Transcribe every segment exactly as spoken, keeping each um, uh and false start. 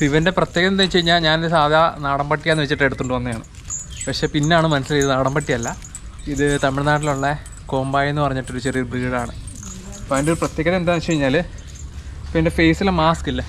ഇവൻ്റെ പ്രത്യേകത എന്താ വെച്ച് കഴിഞ്ഞാൽ ഞാൻ സാധാ നാടൻ പട്ടിയാന്ന് വെച്ചിട്ട് എടുത്തുകൊണ്ട് വന്നതാണ്. പക്ഷേ പിന്നാണ് മനസ്സിലായത് നാടൻ പട്ടിയല്ല, ഇത് തമിഴ്നാട്ടിലുള്ള കോമ്പായ എന്ന് പറഞ്ഞിട്ടൊരു ചെറിയൊരു ബ്രീഡാണ്. അപ്പോൾ അതിൻ്റെ ഒരു പ്രത്യേകത എന്താണെന്ന് വെച്ച് കഴിഞ്ഞാൽ, ഇപ്പോൾ എൻ്റെ ഫേസിലെ മാസ്ക് ഇല്ലേ,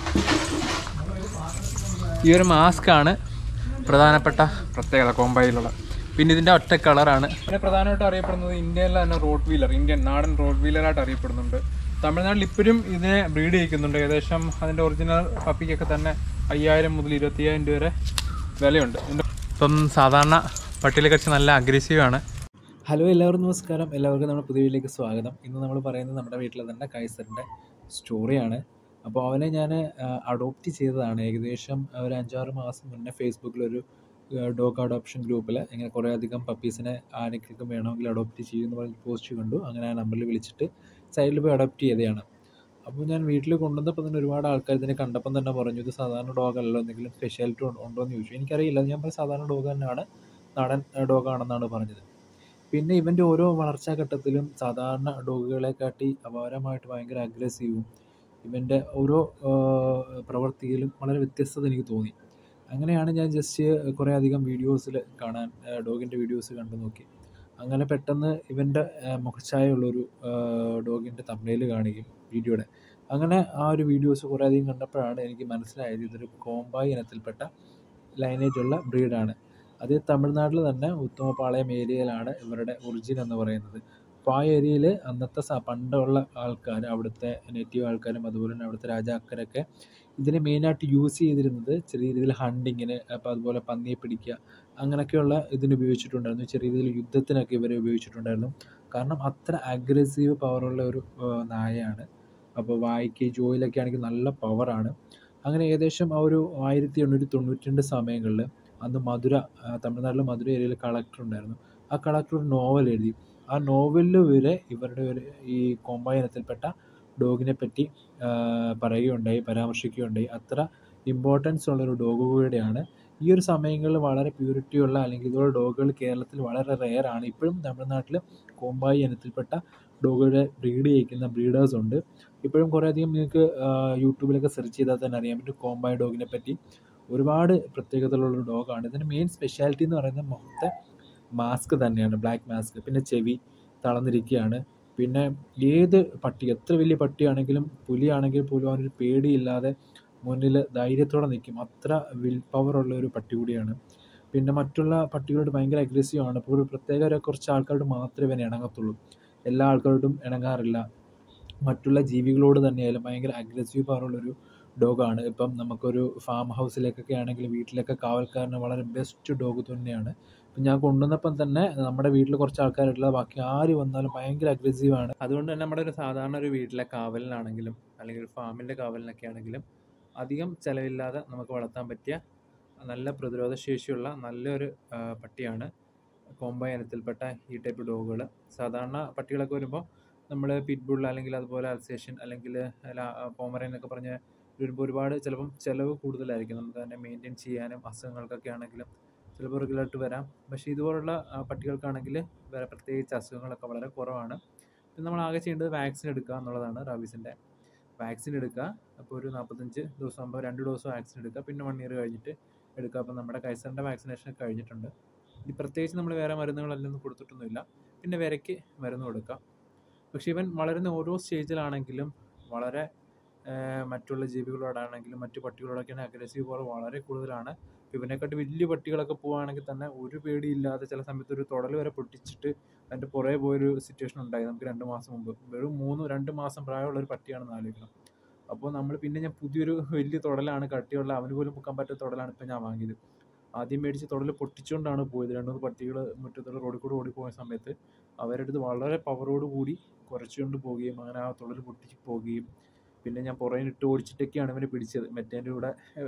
ഈ ഒരു മാസ്കാണ് പ്രധാനപ്പെട്ട പ്രത്യേകത കോമ്പായിലുള്ള. പിന്നെ ഇതിൻ്റെ ഒറ്റ കളറാണ്. പിന്നെ പ്രധാനമായിട്ടും അറിയപ്പെടുന്നത് ഇന്ത്യയിലെ തന്നെ റോഡ് വീലർ, ഇന്ത്യൻ നാടൻ റോഡ് വീലറായിട്ട് അറിയപ്പെടുന്നുണ്ട്. തമിഴ്നാട്ടിൽ ഇപ്പോഴും ഇതിനെ ബ്രീഡ് ചെയ്യിക്കുന്നുണ്ട്. ഏകദേശം അതിൻ്റെ ഒറിജിനൽ പപ്പിക്കൊക്കെ തന്നെ അയ്യായിരം മുതൽ ഇരുപത്തിയ്യായിരം രൂപ വരെ വിലയുണ്ട്. ഇപ്പം സാധാരണ പട്ടികളെ കുറിച്ച് നല്ല അഗ്രസീവാണ്. ഹലോ, എല്ലാവർക്കും നമസ്കാരം. എല്ലാവർക്കും നമ്മുടെ പുതിയ വീട്ടിലേക്ക് സ്വാഗതം. ഇന്ന് നമ്മൾ പറയുന്നത് നമ്മുടെ വീട്ടിൽ തന്നെ കൈസറിൻ്റെ സ്റ്റോറിയാണ്. അപ്പോൾ അവനെ ഞാൻ അഡോപ്റ്റ് ചെയ്തതാണ്. ഏകദേശം ഒരു അഞ്ചാറ് മാസം മുന്നേ ഫേസ്ബുക്കിലൊരു ഡോഗ് അഡോപ്ഷൻ ഗ്രൂപ്പിൽ ഇങ്ങനെ കുറേ അധികം പപ്പീസിനെ ആരെങ്കിലും വേണമെങ്കിൽ അഡോപ്റ്റ് ചെയ്യുമെന്ന് പറഞ്ഞ് പോസ്റ്റ് കണ്ടു. അങ്ങനെ ആ നമ്പറിൽ വിളിച്ചിട്ട് സൈഡിൽ പോയി അഡോപ്റ്റ് ചെയ്തതാണ്. അപ്പോൾ ഞാൻ വീട്ടിൽ കൊണ്ടുവന്നപ്പോൾ തന്നെ ഒരുപാട് ആൾക്കാർ ഇതിനെ കണ്ടപ്പം തന്നെ പറഞ്ഞു, ഇത് സാധാരണ ഡോഗല്ലോ, എന്തെങ്കിലും സ്പെഷ്യാലിറ്റി ഉണ്ടോ എന്ന് ചോദിച്ചു. എനിക്കറിയില്ല, ഞാൻ പറഞ്ഞ സാധാരണ ഡോഗ് തന്നെയാണ്, നാടൻ ഡോഗാണെന്നാണ് പറഞ്ഞത്. പിന്നെ ഇവൻ്റെ ഓരോ വളർച്ചാ ഘട്ടത്തിലും സാധാരണ ഡോഗുകളെക്കാട്ടി അപാരമായിട്ട് ഭയങ്കര അഗ്രസീവും, ഇവൻ്റെ ഓരോ പ്രവൃത്തിയിലും വളരെ വ്യത്യസ്തത എനിക്ക് തോന്നി. അങ്ങനെയാണ് ഞാൻ ജസ്റ്റ് കുറേ അധികം വീഡിയോസിൽ കാണാൻ ഡോഗിൻ്റെ വീഡിയോസ് കണ്ടു നോക്കി. അങ്ങനെ പെട്ടെന്ന് ഇവൻ്റെ മുഖച്ഛായുള്ളൊരു ഡോഗിൻ്റെ തംബ്നെയിൽ കാണുകയും വീഡിയോയുടെ അങ്ങനെ ആ ഒരു വീഡിയോസ് കുറേ അധികം കണ്ടപ്പോഴാണ് എനിക്ക് മനസ്സിലായത് ഇതൊരു കോമ്പായി ഇനത്തിൽപ്പെട്ട ലൈനേജുള്ള ബ്രീഡാണ്. അത് തമിഴ്നാട്ടിൽ തന്നെ ഉത്തമപാളയം ഏരിയയിലാണ് ഇവരുടെ ഒറിജിൻ എന്ന് പറയുന്നത്. അപ്പോൾ ആ ഏരിയയിൽ അന്നത്തെ പണ്ടുള്ള ആൾക്കാർ, അവിടുത്തെ നേറ്റീവ് ആൾക്കാരും അതുപോലെ തന്നെ അവിടുത്തെ രാജാക്കരൊക്കെ ഇതിനെ മെയിനായിട്ട് യൂസ് ചെയ്തിരുന്നത് ചെറിയ രീതിയിൽ ഹണ്ടിങ്ങിന്, അപ്പോൾ അതുപോലെ പന്നിയെ പിടിക്കുക അങ്ങനെയൊക്കെയുള്ള ഇതിന് ഉപയോഗിച്ചിട്ടുണ്ടായിരുന്നു. ചെറിയ രീതിയിൽ യുദ്ധത്തിനൊക്കെ ഇവരെ ഉപയോഗിച്ചിട്ടുണ്ടായിരുന്നു. കാരണം അത്ര അഗ്രസീവ് പവറുള്ള ഒരു നായയാണ്. അപ്പോൾ വായിക്ക് ജോയിലൊക്കെ ആണെങ്കിൽ നല്ല പവറാണ്. അങ്ങനെ ഏകദേശം ആ ഒരു ആയിരത്തി എണ്ണൂറ്റി തൊണ്ണൂറ്റി രണ്ട് സമയങ്ങളിൽ അന്ന് മധുര, തമിഴ്നാട്ടിലെ മധുര ഏരിയയിൽ കളക്ടർ ഉണ്ടായിരുന്നു. ആ കളക്ടർ ഒരു നോവൽ എഴുതി. ആ നോവലിൽ വരെ ഇവരുടെ ഒരു ഈ കോമ്പായി ഇനത്തിൽപ്പെട്ട ഡോഗിനെ പറ്റി പറയുകയുണ്ടായി, പരാമർശിക്കുകയുണ്ടായി. അത്ര ഇമ്പോർട്ടൻസ് ഉള്ളൊരു ഡോഗ് കൂടെയാണ്. ഈ ഒരു സമയങ്ങളിൽ വളരെ പ്യൂരിറ്റിയുള്ള അല്ലെങ്കിൽ ഇതുപോലെ ഡോഗുകൾ കേരളത്തിൽ വളരെ റെയർ ആണ്. ഇപ്പോഴും തമിഴ്നാട്ടിൽ കോമ്പായി ഇനത്തിൽപ്പെട്ട ഡോഗുകളെ ബ്രീഡ് ചെയ്യിക്കുന്ന ബ്രീഡേഴ്സ് ഉണ്ട്. ഇപ്പോഴും കുറേ അധികം നിങ്ങൾക്ക് യൂട്യൂബിലൊക്കെ സെർച്ച് ചെയ്താൽ തന്നെ അറിയാൻ പറ്റും കോമ്പായി ഡോഗിനെ പറ്റി. ഒരുപാട് പ്രത്യേകതകളുള്ളൊരു ഡോഗാണ്. ഇതിൻ്റെ മെയിൻ സ്പെഷ്യാലിറ്റി എന്ന് പറയുന്നത് മുഖത്തെ മാസ്ക് തന്നെയാണ്, ബ്ലാക്ക് മാസ്ക്. പിന്നെ ചെവി തളർന്നിരിക്കുകയാണ്. പിന്നെ ഏത് പട്ടി, എത്ര വലിയ പട്ടിയാണെങ്കിലും പുലിയാണെങ്കിൽ പോലും അവനൊരു പേടിയില്ലാതെ മുന്നിൽ ധൈര്യത്തോടെ നിൽക്കും. അത്ര വിൽ പവറുള്ള ഒരു പട്ടി കൂടിയാണ്. പിന്നെ മറ്റുള്ള പട്ടികളോട് ഭയങ്കര അഗ്രസീവാണ്. ഇപ്പോൾ ഒരു പ്രത്യേക കുറച്ച് ആൾക്കാരോട് മാത്രമേ ഇവനെ ഇണങ്ങത്തുള്ളൂ, എല്ലാ ആൾക്കാരോടും ഇണങ്ങാറില്ല. മറ്റുള്ള ജീവികളോട് തന്നെയായാലും ഭയങ്കര അഗ്രസീവ് പവറുള്ളൊരു ഡോഗാണ്. ഇപ്പം നമുക്കൊരു ഫാം ഹൗസിലേക്കൊക്കെ ആണെങ്കിൽ വീട്ടിലൊക്കെ കാവൽക്കാരന് വളരെ ബെസ്റ്റ് ഡോഗ് തന്നെയാണ്. ഇപ്പം ഞാൻ കൊണ്ടുവന്നപ്പം തന്നെ നമ്മുടെ വീട്ടിൽ കുറച്ച് ആൾക്കാരുള്ള, ബാക്കി ആര് വന്നാലും ഭയങ്കര അഗ്രസീവാണ്. അതുകൊണ്ട് തന്നെ നമ്മുടെ ഒരു സാധാരണ ഒരു വീട്ടിലെ കാവലിനാണെങ്കിലും അല്ലെങ്കിൽ ഒരു ഫാമിൻ്റെ കാവലിനൊക്കെ ആണെങ്കിലും അധികം ചിലവില്ലാതെ നമുക്ക് വളർത്താൻ പറ്റിയ നല്ല പ്രതിരോധ ശേഷിയുള്ള നല്ലൊരു പട്ടിയാണ് കോമ്പായി ഇനത്തിൽപ്പെട്ട ഈ ടൈപ്പ് ഡോഗുകൾ. സാധാരണ പട്ടികളൊക്കെ വരുമ്പോൾ നമ്മൾ പിറ്റ്ബുൾ അല്ലെങ്കിൽ അതുപോലെ അൽസേഷ്യൻ അല്ലെങ്കിൽ പോമറേൻ എന്നൊക്കെ പറഞ്ഞ് വരുമ്പോൾ ഒരുപാട് ചിലപ്പം ചിലവ് കൂടുതലായിരിക്കും. നമുക്ക് തന്നെ മെയിൻറ്റെയിൻ ചെയ്യാനും അസുഖങ്ങൾക്കൊക്കെ ആണെങ്കിലും ചിലപ്പോൾ റെഗുലറായിട്ട് വരാം. പക്ഷേ ഇതുപോലുള്ള പട്ടികൾക്കാണെങ്കിൽ വേറെ പ്രത്യേകിച്ച് അസുഖങ്ങളൊക്കെ വളരെ കുറവാണ്. പിന്നെ നമ്മൾ ആകെ ചെയ്യേണ്ടത് വാക്സിൻ എടുക്കുക എന്നുള്ളതാണ്. റാബീസിൻ്റെ വാക്സിൻ എടുക്കുക. അപ്പോൾ ഒരു നാൽപ്പത്തഞ്ച് ദിവസം ആകുമ്പോൾ രണ്ട് ഡോസ് വാക്സിൻ എടുക്കുക. പിന്നെ വൺ ഇയർ കഴിഞ്ഞിട്ട് എടുക്കുക. അപ്പോൾ നമ്മുടെ കൈസറിൻ്റെ വാക്സിനേഷൻ കഴിഞ്ഞിട്ടുണ്ട്. ഈ പ്രത്യേകിച്ച് നമ്മൾ വേറെ മരുന്നുകളെല്ലാം കൊടുത്തിട്ടൊന്നുമില്ല. പിന്നെ വിരയ്ക്ക് മരുന്ന് കൊടുക്കുക. പക്ഷേ ഇവൻ വളരുന്ന ഓരോ സ്റ്റേജിലാണെങ്കിലും വളരെ മറ്റുള്ള ജീവികളോടാണെങ്കിലും മറ്റു പട്ടികളോടൊക്കെയാണ് അഗ്രസീവ് പവർ വളരെ കൂടുതലാണ്. ഇവനെക്കാട്ടി വലിയ പട്ടികളൊക്കെ പോവുകയാണെങ്കിൽ തന്നെ ഒരു പേടിയില്ലാതെ ചില സമയത്ത് ഒരു തുടൽ വരെ പൊട്ടിച്ചിട്ട് അതിൻ്റെ പുറകെ പോയൊരു സിറ്റുവേഷൻ ഉണ്ടായി നമുക്ക് രണ്ട് മാസം മുമ്പ്. വെറും മൂന്ന് രണ്ട് മാസം പ്രായമുള്ളൊരു പട്ടിയാണെന്ന് ആലോചിക്കണം. അപ്പോൾ നമ്മൾ പിന്നെ ഞാൻ പുതിയൊരു വലിയ തുടലാണ്, കട്ടിയുള്ള, അവന് പോലും പൊക്കാൻ പറ്റാത്ത തുടലാണ് ഇപ്പം ഞാൻ വാങ്ങിയത്. ആദ്യം മേടിച്ച് തുടൽ പൊട്ടിച്ചുകൊണ്ടാണ് പോയത്. രണ്ട് മൂന്ന് പട്ടികൾ മുറ്റത്തുള്ള റോഡിൽ കൂടെ ഓടിപ്പോയ സമയത്ത് അവരുടെ അടുത്ത് വളരെ പവറോട് കൂടി കുറച്ചുകൊണ്ട് പോവുകയും അങ്ങനെ ആ തുടൽ പൊട്ടിച്ച് പോവുകയും പിന്നെ ഞാൻ പുറകിൽ ഇട്ട് ഓടിച്ചിട്ടൊക്കെയാണ് ഇവനെ പിടിച്ചത്. മറ്റേൻ്റെ കൂടെ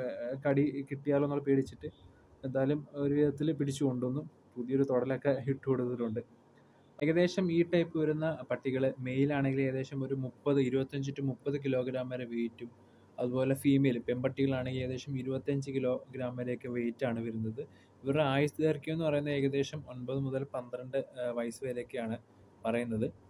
കടി കിട്ടിയാലോ എന്നുള്ള പേടിച്ചിട്ട് എന്തായാലും ഒരു വിധത്തിൽ പിടിച്ചു കൊണ്ടുവന്നു. പുതിയൊരു തുടലൊക്കെ ഇട്ട് കൊടുത്തിട്ടുണ്ട്. ഏകദേശം ഈ ടൈപ്പ് വരുന്ന പട്ടികൾ മെയിലാണെങ്കിൽ ഏകദേശം ഒരു മുപ്പത് ഇരുപത്തഞ്ച് ടു മുപ്പത് കിലോഗ്രാം വരെ വെയിറ്റും, അതുപോലെ ഫീമെയിൽ പെൺപട്ടികളാണെങ്കിൽ ഏകദേശം ഇരുപത്തഞ്ച് കിലോഗ്രാം വരെയൊക്കെ വെയിറ്റാണ് വരുന്നത്. ഇവരുടെ ആയുസ് ദൈർഘ്യം എന്ന് പറയുന്നത് ഏകദേശം ഒൻപത് മുതൽ പന്ത്രണ്ട് വയസ്സ് വരെയൊക്കെയാണ് പറയുന്നത്.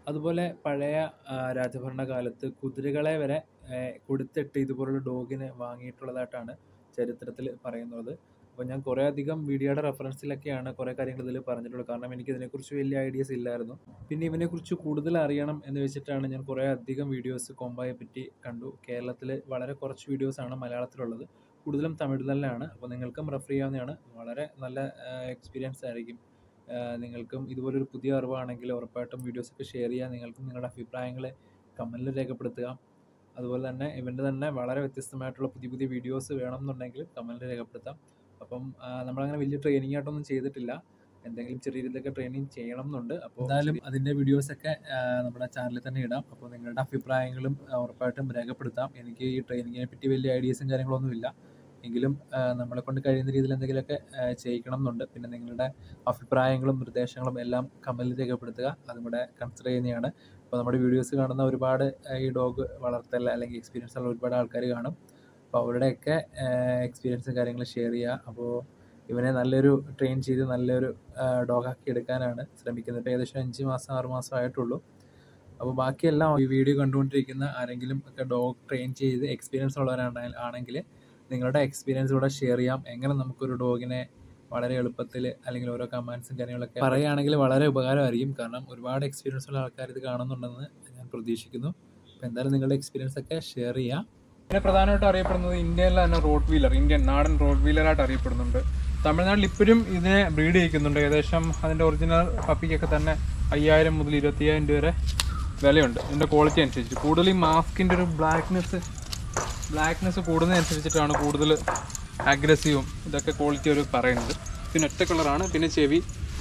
അതുപോലെ പഴയ ആ, രാജഭരണകാലത്ത് കുതിരകളെ വരെ ഏ, കൊടുത്തിട്ട് ഇതുപോലുള്ള ഡോഗിനെ വാങ്ങിയിട്ടുള്ളതായിട്ടാണ് ചരിത്രത്തിൽ പറയുന്നത്. അപ്പോൾ ഞാൻ കുറേ അധികം വീഡിയോയുടെ റെഫറൻസിലൊക്കെയാണ് കുറേ കാര്യങ്ങൾ ഇതിൽ പറഞ്ഞിട്ടുള്ളത്. കാരണം എനിക്ക് ഇതിനെക്കുറിച്ച് വലിയ ഐഡിയാസ് ഇല്ലായിരുന്നു. പിന്നെ ഇവനെക്കുറിച്ച് കൂടുതൽ അറിയണം എന്ന് വെച്ചിട്ടാണ് ഞാൻ കുറേ അധികം വീഡിയോസ് കൊമ്പായെ പറ്റി കണ്ടു. കേരളത്തിൽ വളരെ കുറച്ച് വീഡിയോസാണ് മലയാളത്തിലുള്ളത്, കൂടുതലും തമിഴ് തന്നെയാണ്. അപ്പോൾ നിങ്ങൾക്കും റെഫർ ചെയ്യാവുന്നതാണ്. വളരെ നല്ല എക്സ്പീരിയൻസ് ആയിരിക്കും. ആ, നിങ്ങൾക്കും ഇതുപോലൊരു പുതിയ അറിവാണെങ്കിൽ ഉറപ്പായിട്ടും വീഡിയോസൊക്കെ ഷെയർ ചെയ്യുക. നിങ്ങൾക്കും നിങ്ങളുടെ അഭിപ്രായങ്ങൾ കമൻറ്റിൽ രേഖപ്പെടുത്തുക. അതുപോലെ തന്നെ ഇവൻ്റെ തന്നെ വളരെ വ്യത്യസ്തമായിട്ടുള്ള പുതിയ പുതിയ വീഡിയോസ് വേണമെന്നുണ്ടെങ്കിൽ കമൻറ്റിൽ രേഖപ്പെടുത്താം. അപ്പം ആ, നമ്മളങ്ങനെ വലിയ ട്രെയിനിങ് ആയിട്ടൊന്നും ചെയ്തിട്ടില്ല. എന്തെങ്കിലും ചെറിയ രീതിയിലൊക്കെ ട്രെയിനിങ് ചെയ്യണം എന്നുണ്ട്. അപ്പോൾ എന്തായാലും അതിൻ്റെ വീഡിയോസൊക്കെ ആ, നമ്മുടെ ചാനലിൽ തന്നെ ഇടാം. അപ്പോൾ നിങ്ങളുടെ അഭിപ്രായങ്ങളും ആ, ഉറപ്പായിട്ടും രേഖപ്പെടുത്താം. എനിക്ക് ഈ ട്രെയിനിങ്ങിനെ പറ്റി വലിയ ഐഡിയസും കാര്യങ്ങളൊന്നുമില്ല, എങ്കിലും ആ, നമ്മളെ കൊണ്ട് കഴിയുന്ന രീതിയിൽ എന്തെങ്കിലുമൊക്കെ ആ, ചെയ്യിക്കണം എന്നുണ്ട്. പിന്നെ നിങ്ങളുടെ അഭിപ്രായങ്ങളും നിർദ്ദേശങ്ങളും എല്ലാം കമൻറ്റിൽ രേഖപ്പെടുത്തുക. അതും കൂടെ കൺസിഡർ ചെയ്യുന്നതാണ്. അപ്പോൾ നമ്മുടെ വീഡിയോസ് കാണുന്ന ഒരുപാട് ആ, ഈ ഡോഗ് വളർത്തൽ അല്ലെങ്കിൽ എക്സ്പീരിയൻസ് ഉള്ള ഒരുപാട് ആൾക്കാർ കാണും. അപ്പോൾ അവരുടെയൊക്കെ എക്സ്പീരിയൻസും കാര്യങ്ങളും ഷെയർ ചെയ്യുക. അപ്പോൾ ഇവനെ നല്ലൊരു ട്രെയിൻ ചെയ്ത് നല്ലൊരു ഡോഗാക്കി എടുക്കാനാണ് ശ്രമിക്കുന്നത്. ഇപ്പോൾ ഏകദേശം അഞ്ച് മാസം ആറ് മാസം ആയിട്ടുള്ളൂ. അപ്പോൾ ബാക്കിയെല്ലാം ഈ വീഡിയോ കണ്ടുകൊണ്ടിരിക്കുന്ന ആരെങ്കിലും ഒക്കെ ഡോഗ് ട്രെയിൻ ചെയ്ത് എക്സ്പീരിയൻസ് ഉള്ളവരാണ് ആണെങ്കിൽ നിങ്ങളുടെ എക്സ്പീരിയൻസ് കൂടെ ഷെയർ ചെയ്യാം. എങ്ങനെ നമുക്കൊരു ഡോഗിനെ വളരെ എളുപ്പത്തിൽ അല്ലെങ്കിൽ ഓരോ കമാൻഡ്സും കാര്യങ്ങളൊക്കെ പറയുകയാണെങ്കിൽ വളരെ ഉപകാരമായിരിക്കും. കാരണം ഒരുപാട് എക്സ്പീരിയൻസ് ഉള്ള ആൾക്കാർ ഇത് കാണുന്നുണ്ടെന്ന് ഞാൻ പ്രതീക്ഷിക്കുന്നു. അപ്പോൾ എന്തായാലും നിങ്ങളുടെ എക്സ്പീരിയൻസ് ഒക്കെ ഷെയർ ചെയ്യാം. പിന്നെ പ്രധാനമായിട്ട് അറിയപ്പെടുന്നത് ഇന്ത്യയിലെ തന്നെ റോഡ് വീലർ, ഇന്ത്യൻ നാടൻ റോഡ് വീലറായിട്ട് അറിയപ്പെടുന്നുണ്ട്. തമിഴ്നാട്ടിൽ ഇപ്പോഴും ഇതിനെ ബ്രീഡ് ചെയ്യിക്കുന്നുണ്ട്. ഏകദേശം അതിൻ്റെ ഒറിജിനൽ പപ്പിക്കൊക്കെ തന്നെ അയ്യായിരം മുതൽ ഇരുപത്തിയ്യായിരം രൂപ വരെ വിലയുണ്ട് ഇതിൻ്റെ ക്വാളിറ്റി അനുസരിച്ച്. കൂടുതൽ ഈ മാസ്കിൻ്റെ ഒരു ബ്ലാക്ക്നെസ് ബ്ലാക്ക്നെസ് കൂടുന്നതനുസരിച്ചിട്ടാണ് കൂടുതൽ അഗ്രസീവും ഇതൊക്കെ ക്വാളിറ്റി അവർ പറയുന്നത്. പിന്നെ ഒറ്റ കളറാണ്. പിന്നെ ചെവി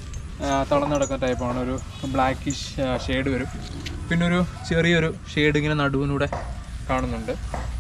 തളർന്നു കിടക്കുന്ന ടൈപ്പാണ്, ഒരു ബ്ലാക്കിഷ് ഷെയ്ഡ് വരും. പിന്നെ ഒരു ചെറിയൊരു ഷെയ്ഡ് ഇങ്ങനെ നടുവിനൂടെ കാണുന്നുണ്ട്.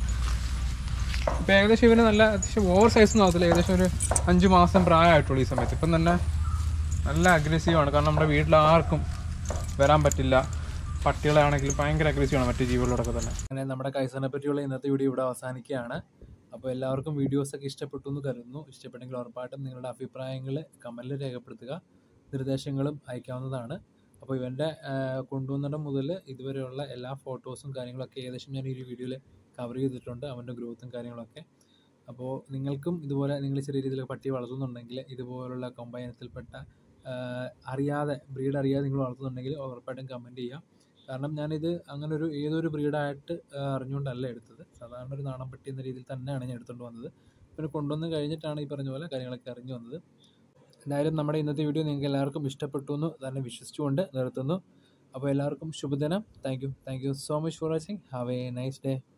ഇപ്പോൾ ഏകദേശം ഇവന് നല്ല അത്യാവശ്യം ഓവർ സൈസൊന്നും ആകത്തില്ല. ഏകദേശം ഒരു അഞ്ച് മാസം പ്രായമായിട്ടുള്ളൂ ഈ സമയത്ത്. ഇപ്പം തന്നെ നല്ല അഗ്രസീവാണ്. കാരണം നമ്മുടെ വീട്ടിൽ ആർക്കും വരാൻ പറ്റില്ല. പട്ടികളാണെങ്കിലും ഭയങ്കര അഗ്രസീവാണ് മറ്റു ജീവികളോടൊക്കെ തന്നെ. അങ്ങനെ നമ്മുടെ കൈസറിനെ പറ്റിയുള്ള ഇന്നത്തെ വീഡിയോ ഇവിടെ അവസാനിക്കുകയാണ്. അപ്പോൾ എല്ലാവർക്കും വീഡിയോസൊക്കെ ഇഷ്ടപ്പെട്ടു എന്ന് കരുതുന്നു. ഇഷ്ടപ്പെട്ടെങ്കിൽ ഉറപ്പായിട്ടും നിങ്ങളുടെ അഭിപ്രായങ്ങൾ കമൻറ്റിൽ രേഖപ്പെടുത്തുക. നിർദ്ദേശങ്ങളും അയക്കാവുന്നതാണ്. അപ്പോൾ ഇവൻ്റെ കൊണ്ടുവന്നിടം മുതൽ ഇതുവരെയുള്ള എല്ലാ ഫോട്ടോസും കാര്യങ്ങളൊക്കെ ഏകദേശം ഞാൻ ഈ ഒരു വീഡിയോയിൽ കവർ ചെയ്തിട്ടുണ്ട്, അവൻ്റെ ഗ്രോത്തും കാര്യങ്ങളൊക്കെ. അപ്പോൾ നിങ്ങൾക്കും ഇതുപോലെ നിങ്ങൾ ചെറിയ രീതിയിൽ പട്ടി വളർത്തുന്നുണ്ടെങ്കിൽ ഇതുപോലുള്ള കൊമ്പൈൻ ഇനത്തിൽപ്പെട്ട അറിയാതെ ബ്രീഡ് അറിയാതെ നിങ്ങൾ വളർത്തുന്നുണ്ടെങ്കിൽ ഉറപ്പായിട്ടും കമൻറ്റ് ചെയ്യാം. കാരണം ഞാനിത് അങ്ങനെ ഒരു ഏതൊരു ബ്രീഡായിട്ട് അറിഞ്ഞുകൊണ്ടല്ല എടുത്തത്. സാധാരണ ഒരു നാടൻ പട്ടി എന്ന രീതിയിൽ തന്നെയാണ് ഞാൻ എടുത്തുകൊണ്ട് വന്നത്. പിന്നെ കൊണ്ടുവന്ന് കഴിഞ്ഞിട്ടാണ് ഈ പറഞ്ഞ പോലെ കാര്യങ്ങളൊക്കെ അറിഞ്ഞു വന്നത്. എന്തായാലും നമ്മുടെ ഇന്നത്തെ വീഡിയോ നിങ്ങൾക്ക് എല്ലാവർക്കും ഇഷ്ടപ്പെട്ടു എന്ന് തന്നെ വിശ്വസിച്ചുകൊണ്ട് നിർത്തുന്നു. അപ്പോൾ എല്ലാവർക്കും ശുഭദിനം. Thank you thank you so much for watching. Have a nice day.